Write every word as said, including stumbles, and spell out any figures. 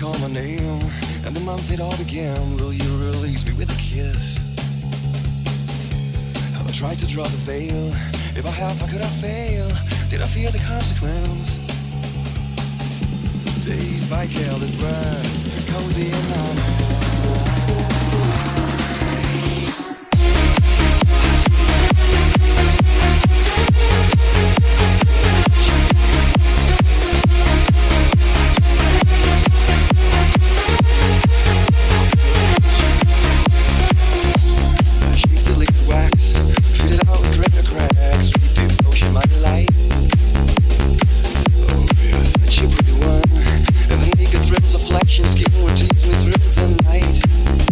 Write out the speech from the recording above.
call my name, and the month it all began. Will you release me with a kiss? Have I tried to draw the veil? If I have, how could I fail? Did I fear the consequence? Dazed by careless words, cozy in my mind. Skin would tease me through the night.